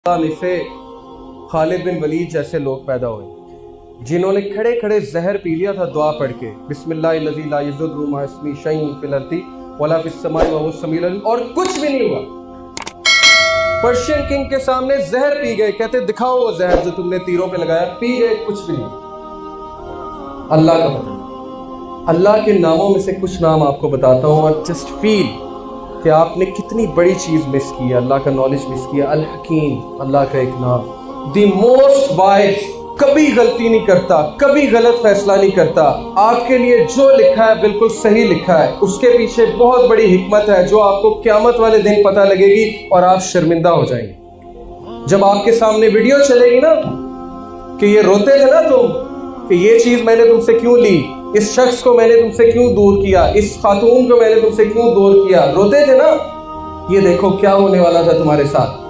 में से खालिद बिन वलीद जैसे लोग पैदा हुए जिन्होंने खड़े खड़े जहर पी लिया था दुआ पढ़ के, बिस्मिल्लाहिल्लज़ी ला यज़ुर्रु मअ इस्मिही शैउन फिल अर्ज़ि वला फिस समाई वहुवस समीउल अलीम, और कुछ भी नहीं हुआ। पर्शियन किंग के सामने जहर पी गए, कहते दिखाओ वो जहर जो तुमने तीरों पे लगाया, पी गए, कुछ भी नहीं। अल्लाह का मतलब, अल्लाह के नामों में से कुछ नाम आपको बताता हूँ और जस्ट फील कि आपने कितनी बड़ी चीज मिस की है, अल्लाह का नॉलेज मिस किया। अल हकीम, अल्लाह का एक नाम, द मोस्ट वाइज, कभी गलती नहीं करता, कभी गलत फैसला नहीं करता। आपके लिए जो लिखा है बिल्कुल सही लिखा है, उसके पीछे बहुत बड़ी हिकमत है जो आपको क़यामत वाले दिन पता लगेगी और आप शर्मिंदा हो जाएंगे। जब आपके सामने वीडियो चलेगी ना कि ये रोते थे ना तुम कि ये चीज मैंने तुमसे क्यों ली, इस शख्स को मैंने तुमसे क्यों दूर किया, इस खातून को मैंने तुमसे क्यों दूर किया, रोते थे ना, ये देखो क्या होने वाला था तुम्हारे साथ।